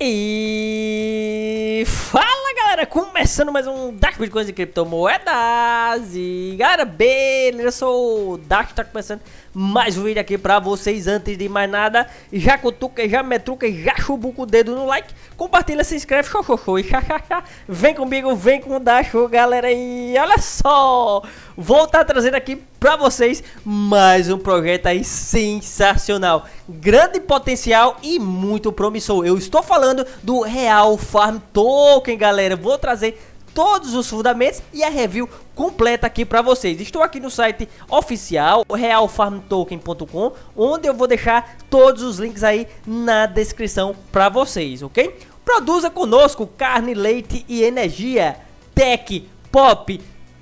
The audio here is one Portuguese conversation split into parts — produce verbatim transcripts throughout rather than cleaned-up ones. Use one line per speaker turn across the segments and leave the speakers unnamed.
E fala galera, começando mais um Dark Bitcoins de criptomoedas. E galera, beleza, eu sou o Dark, tá começando mais um vídeo aqui pra vocês. Antes de mais nada, já cutuca, já metruca, já chubuca o dedo no like, compartilha, se inscreve, show, show, show, e xa, xa, xa. Vem comigo, vem com o Dacho, galera. E olha só, vou estar trazendo aqui pra vocês mais um projeto aí sensacional, grande potencial e muito promissor. Eu estou falando do Real Farm Token, galera. Vou trazer todos os fundamentos e a review completa aqui para vocês. Estou aqui no site oficial real farm token ponto com, onde eu vou deixar todos os links aí na descrição para vocês, ok? Produza conosco carne, leite e energia, tech, pop,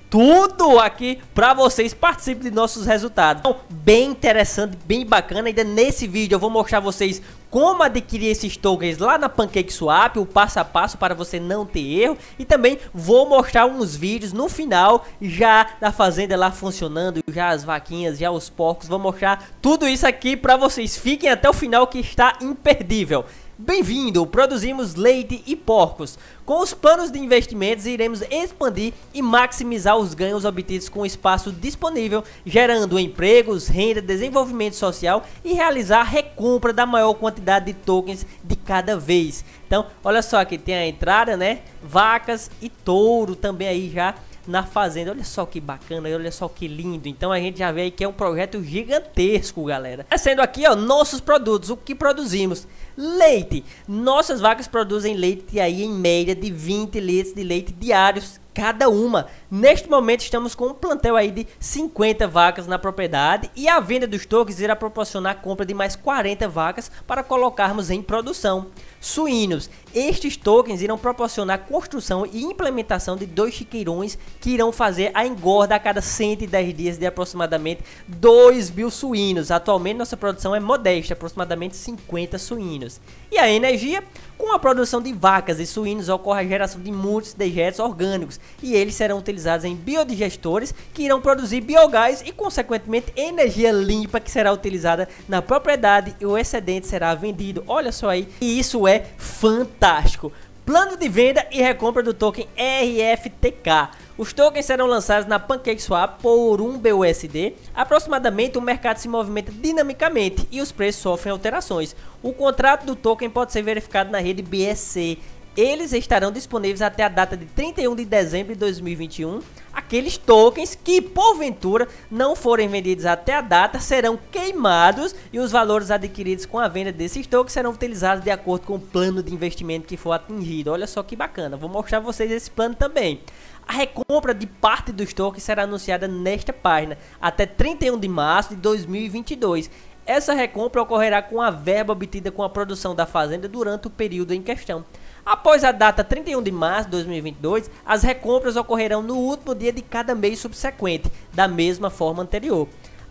tudo aqui para vocês. Participem de nossos resultados. Então, bem interessante, bem bacana. Ainda nesse vídeo eu vou mostrar vocês como adquirir esses tokens lá na PancakeSwap, o passo a passo para você não ter erro. E também vou mostrar uns vídeos no final já da fazenda lá funcionando, já as vaquinhas, já os porcos. Vou mostrar tudo isso aqui para vocês. Fiquem até o final que está imperdível. Bem-vindo! Produzimos leite e porcos. Com os planos de investimentos, iremos expandir e maximizar os ganhos obtidos com o espaço disponível, gerando empregos, renda, desenvolvimento social e realizar a recompra da maior quantidade de tokens de cada vez. Então, olha só, aqui tem a entrada, né? Vacas e touro também aí já na fazenda. Olha só que bacana, olha só que lindo. Então a gente já vê aí que é um projeto gigantesco, galera. Sendo aqui, ó, nossos produtos, o que produzimos: leite. Nossas vacas produzem leite aí em média de vinte litros de leite diários cada uma. Neste momento estamos com um plantel aí de cinquenta vacas na propriedade, e a venda dos tokens irá proporcionar a compra de mais quarenta vacas para colocarmos em produção. Suínos. Estes tokens irão proporcionar a construção e implementação de dois chiqueirões que irão fazer a engorda a cada cento e dez dias de aproximadamente dois mil suínos. Atualmente nossa produção é modesta, aproximadamente cinquenta suínos. E a energia: com a produção de vacas e suínos ocorre a geração de muitos dejetos orgânicos, e eles serão utilizados em biodigestores que irão produzir biogás e consequentemente energia limpa que será utilizada na propriedade, e o excedente será vendido. Olha só aí, e isso é fantástico. Plano de venda e recompra do token R F T K. Os tokens serão lançados na PancakeSwap por um B U S D. Aproximadamente, o mercado se movimenta dinamicamente e os preços sofrem alterações. O contrato do token pode ser verificado na rede B S C. Eles estarão disponíveis até a data de trinta e um de dezembro de dois mil e vinte e um. Aqueles tokens que porventura não forem vendidos até a data serão queimados, e os valores adquiridos com a venda desses tokens serão utilizados de acordo com o plano de investimento que for atingido. Olha só que bacana, vou mostrar a vocês esse plano também. A recompra de parte dos tokens será anunciada nesta página até trinta e um de março de dois mil e vinte e dois. Essa recompra ocorrerá com a verba obtida com a produção da fazenda durante o período em questão. Após a data trinta e um de março de dois mil e vinte e dois, as recompras ocorrerão no último dia de cada mês subsequente, da mesma forma anterior.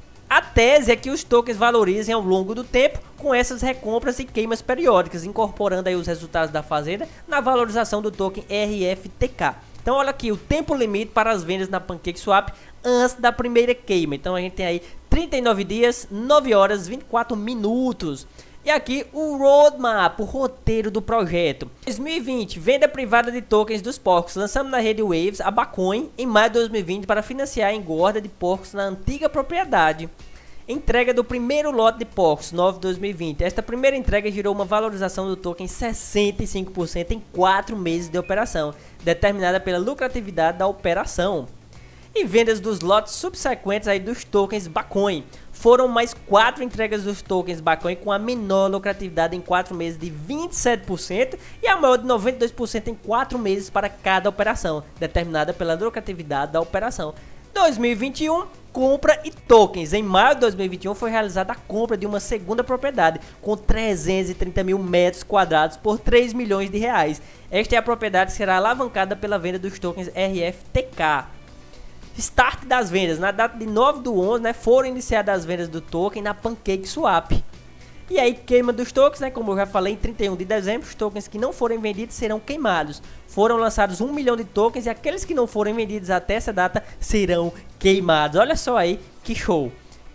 A tese é que os tokens valorizem ao longo do tempo com essas recompras e queimas periódicas, incorporando aí os resultados da fazenda na valorização do token R F T K. Então olha aqui o tempo limite para as vendas na PancakeSwap antes da primeira queima. Então a gente tem aí trinta e nove dias, nove horas, vinte e quatro minutos. E aqui o roadmap, o roteiro do projeto. dois mil e vinte, venda privada de tokens dos porcos. Lançamos na rede Waves a Bacoin em maio de dois mil e vinte para financiar a engorda de porcos na antiga propriedade. Entrega do primeiro lote de porcos, nove de dois mil e vinte. Esta primeira entrega gerou uma valorização do token sessenta e cinco por cento em quatro meses de operação, determinada pela lucratividade da operação. E vendas dos lotes subsequentes aí dos tokens Bacoin. Foram mais quatro entregas dos tokens Bacoin com a menor lucratividade em quatro meses de vinte e sete por cento e a maior de noventa e dois por cento em quatro meses para cada operação, determinada pela lucratividade da operação. dois mil e vinte e um, compra e tokens. Em maio de dois mil e vinte e um foi realizada a compra de uma segunda propriedade com trezentos e trinta mil metros quadrados por três milhões de reais. Esta é a propriedade que será alavancada pela venda dos tokens R F T K. Start das vendas. Na data de nove do onze, né, foram iniciadas as vendas do token na PancakeSwap. E aí, queima dos tokens, né, como eu já falei, em trinta e um de dezembro, os tokens que não forem vendidos serão queimados. Foram lançados um milhão de tokens e aqueles que não forem vendidos até essa data serão queimados. Olha só aí que show.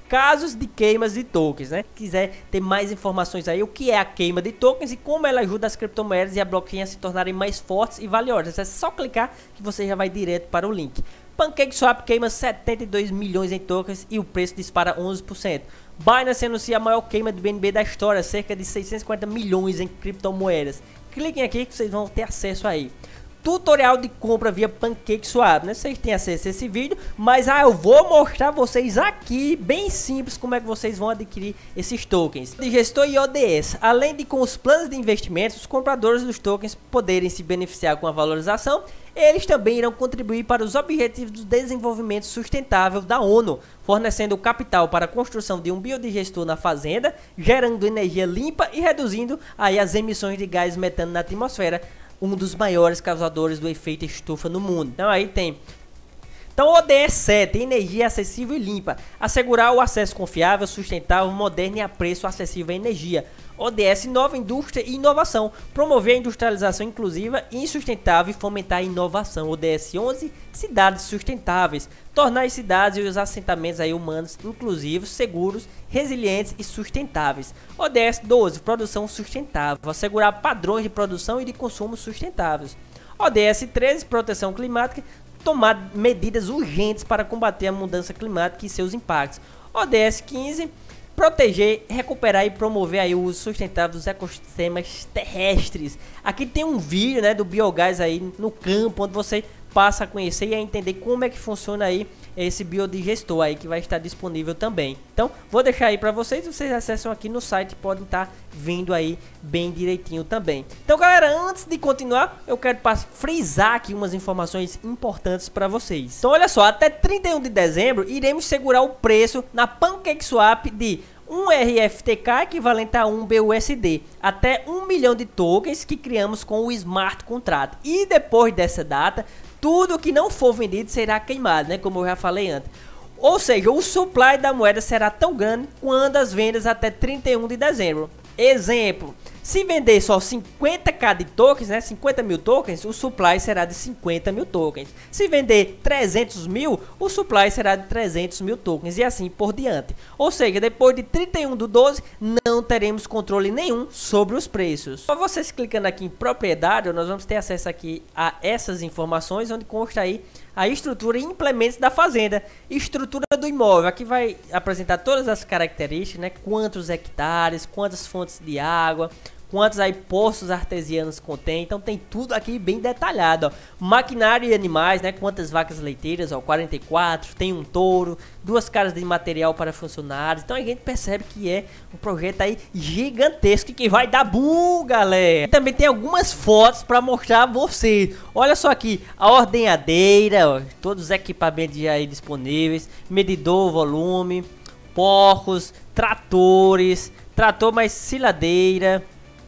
casos de queimas de tokens, né? Quiser ter mais informações aí, o que é a queima de tokens e como ela ajuda as criptomoedas e a blockchain a se tornarem mais fortes e valiosas. É só clicar que você já vai direto para o link. PancakeSwap queima setenta e dois milhões em tokens e o preço dispara onze por cento. Binance anuncia a maior queima de B N B da história, cerca de seiscentos e cinquenta milhões em criptomoedas. Cliquem aqui que vocês vão ter acesso aí. Tutorial de compra via PancakeSwap, né? Vocês têm acesso a esse vídeo, mas ah, eu vou mostrar vocês aqui, bem simples, como é que vocês vão adquirir esses tokens. De gestor e O D S, além de com os planos de investimentos, os compradores dos tokens poderem se beneficiar com a valorização, eles também irão contribuir para os objetivos do desenvolvimento sustentável da ONU, fornecendo capital para a construção de um biodigestor na fazenda, gerando energia limpa e reduzindo aí as emissões de gás metano na atmosfera, um dos maiores causadores do efeito estufa no mundo. Então aí tem. Então O D S sete, energia acessível e limpa, assegurar o acesso confiável, sustentável, moderno e a preço acessível à energia. O D S nove, indústria e inovação, promover a industrialização inclusiva e sustentável e fomentar a inovação. O D S onze, cidades sustentáveis, tornar as cidades e os assentamentos aí humanos inclusivos, seguros, resilientes e sustentáveis. O D S doze, produção sustentável, assegurar padrões de produção e de consumo sustentáveis. O D S treze, proteção climática, tomar medidas urgentes para combater a mudança climática e seus impactos. O D S quinze, proteger, recuperar e promover aí o uso sustentável dos ecossistemas terrestres. Aqui tem um vídeo, né, do biogás aí no campo, onde você passa a conhecer e a entender como é que funciona aí esse biodigestor aí, que vai estar disponível também. Então vou deixar aí para vocês, vocês acessam aqui no site, podem estar vindo aí bem direitinho também. Então galera, antes de continuar, eu quero frisar aqui umas informações importantes para vocês. Então olha só, até trinta e um de dezembro iremos segurar o preço na PancakeSwap de um R F T K equivalente a um B U S D, até um milhão de tokens que criamos com o Smart Contract. E depois dessa data, tudo que não for vendido será queimado, né? Como eu já falei antes. Ou seja, o supply da moeda será tão grande quanto as vendas até trinta e um de dezembro. Exemplo, se vender só cinquenta k de tokens, né, cinquenta mil tokens, o supply será de cinquenta mil tokens. Se vender trezentos mil, o supply será de trezentos mil tokens e assim por diante. Ou seja, depois de trinta e um do doze, não teremos controle nenhum sobre os preços. Só vocês clicando aqui em propriedade, nós vamos ter acesso aqui a essas informações, onde consta aí a estrutura e implementos da fazenda, estrutura do imóvel. Aqui vai apresentar todas as características, né? Quantos hectares, quantas fontes de água, quantos aí poços artesianos contém. Então tem tudo aqui bem detalhado, ó. Maquinário e animais, né? Quantas vacas leiteiras, ó, quarenta e quatro, tem um touro, duas caras de material para funcionários. Então a gente percebe que é um projeto aí gigantesco que vai dar boom, galera. E também tem algumas fotos para mostrar a vocês. Olha só aqui, a ordenhadeira, ó, todos os equipamentos já aí disponíveis, medidor, volume, porcos, tratores, trator mais siladeira,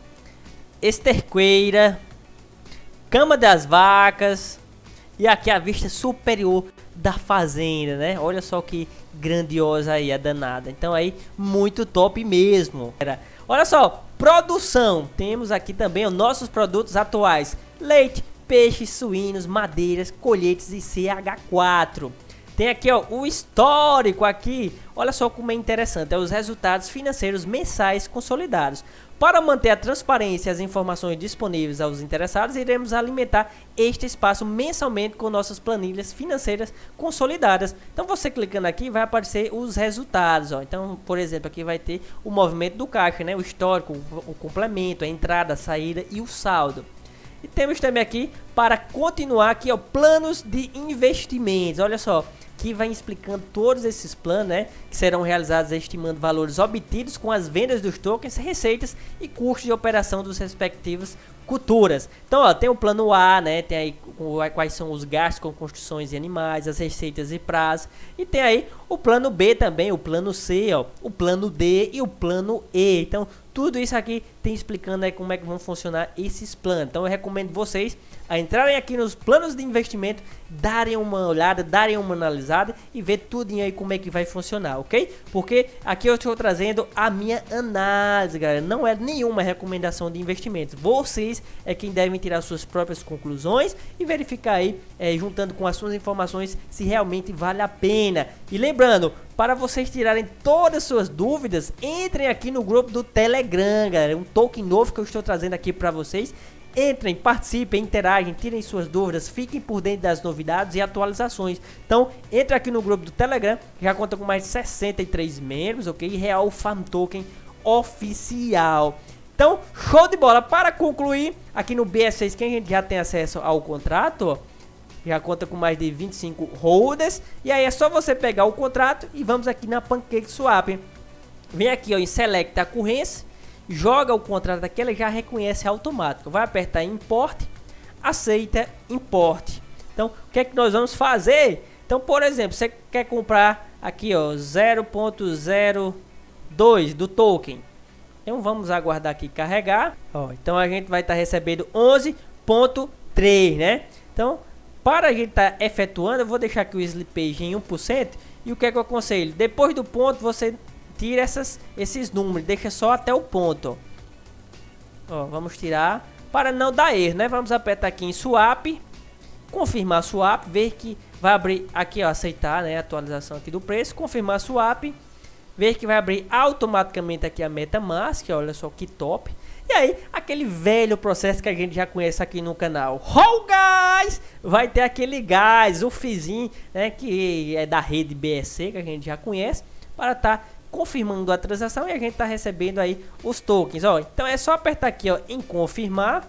esterqueira, cama das vacas e aqui a vista superior da fazenda, né? Olha só que grandiosa aí a danada. Então aí muito top mesmo. Olha só, produção. Temos aqui também os nossos produtos atuais: leite, peixes, suínos, madeiras, colheites e C H quatro. Tem aqui, ó, o histórico aqui. Olha só como é interessante, é os resultados financeiros mensais consolidados. Para manter a transparência e as informações disponíveis aos interessados, iremos alimentar este espaço mensalmente com nossas planilhas financeiras consolidadas. Então você clicando aqui vai aparecer os resultados, ó. Então, por exemplo, aqui vai ter o movimento do caixa, né? O histórico, o complemento, a entrada, a saída e o saldo. E temos também aqui, para continuar aqui, ó, planos de investimentos. Olha só, que vai explicando todos esses planos, né, que serão realizados estimando valores obtidos com as vendas dos tokens, receitas e custos de operação dos respectivos culturas. Então, ó, tem o plano A, né, tem aí quais são os gastos com construções e animais, as receitas e prazos, e tem aí o plano B também, o plano C, ó, o plano D e o plano E. Então, tudo isso aqui tem explicando aí como é que vão funcionar esses planos. Então, eu recomendo vocês a entrarem aqui nos planos de investimento, darem uma olhada, darem uma analisada e ver tudo aí como é que vai funcionar, ok? Porque aqui eu estou trazendo a minha análise, galera. Não é nenhuma recomendação de investimentos. Vocês é quem devem tirar suas próprias conclusões e verificar aí, é, juntando com as suas informações, se realmente vale a pena. E lembrando Lembrando, para vocês tirarem todas as suas dúvidas, entrem aqui no grupo do Telegram, galera. Um token novo que eu estou trazendo aqui para vocês. Entrem, participem, interagem, tirem suas dúvidas, fiquem por dentro das novidades e atualizações. Então, entre aqui no grupo do Telegram, que já conta com mais de sessenta e três membros, ok? Real Farm Token oficial. Então, show de bola. Para concluir, aqui no B S seis, quem a gente já tem acesso ao contrato, ó, já conta com mais de vinte e cinco holders. E aí é só você pegar o contrato e vamos aqui na PancakeSwap. Vem aqui ó, em Select a Currency, joga o contrato aqui, ela já reconhece automático. Vai apertar em Import, aceita Import. Então, o que é que nós vamos fazer? Então, por exemplo, você quer comprar aqui ó, zero ponto zero dois do token. Então, vamos aguardar aqui carregar. Ó, então, a gente vai estar tá recebendo onze ponto três, né? Então, para a gente estar tá efetuando, eu vou deixar aqui o slippage em um por cento. E o que é que eu aconselho? Depois do ponto, você tira essas, esses números, deixa só até o ponto. Ó, vamos tirar para não dar erro, né? Vamos apertar aqui em Swap, confirmar Swap, ver que vai abrir aqui, ó, aceitar, né? Atualização aqui do preço, confirmar Swap, ver que vai abrir automaticamente aqui a MetaMask, olha só que top. E aí, aquele velho processo que a gente já conhece aqui no canal. Oh, guys! Vai ter aquele gás, o fizinho, né, que é da rede B S C, que a gente já conhece, para estar tá confirmando a transação e a gente tá recebendo aí os tokens, ó. Então é só apertar aqui, ó, em confirmar.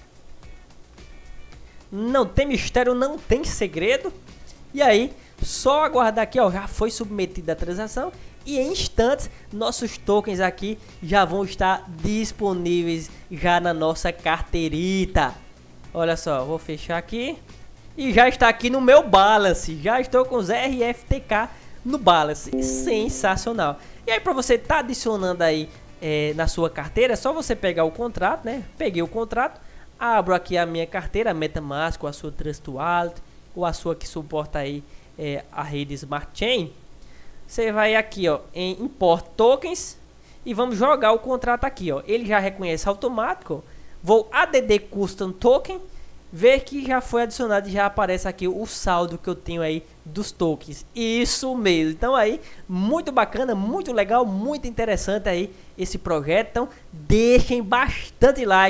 Não tem mistério, não tem segredo. E aí, só aguardar aqui, ó, já foi submetida a transação. E em instantes, nossos tokens aqui já vão estar disponíveis já na nossa carteirita. Olha só, vou fechar aqui. E já está aqui no meu balance. Já estou com os R F T K no balance. Sensacional. E aí, para você estar tá adicionando aí é, na sua carteira, é só você pegar o contrato, né? Peguei o contrato, abro aqui a minha carteira, a MetaMask, ou a sua Trust Wallet, ou a sua que suporta aí é, a rede Smart Chain. Você vai aqui ó, em Import Tokens e vamos jogar o contrato aqui. Ó. Ele já reconhece automático. Vou add Custom Token, ver que já foi adicionado e já aparece aqui o saldo que eu tenho aí dos tokens. Isso mesmo. Então aí, muito bacana, muito legal, muito interessante aí esse projeto. Então deixem bastante like.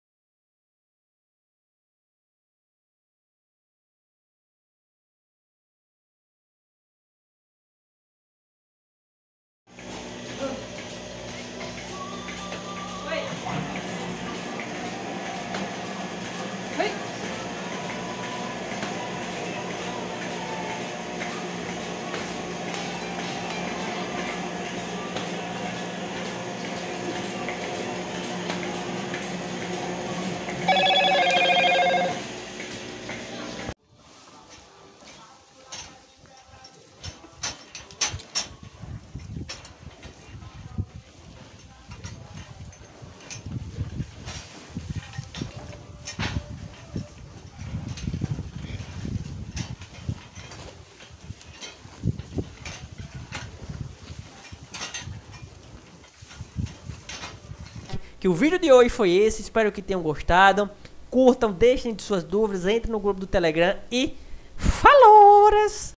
Que o vídeo de hoje foi esse, espero que tenham gostado. Curtam, deixem de suas dúvidas, entrem no grupo do Telegram e falou!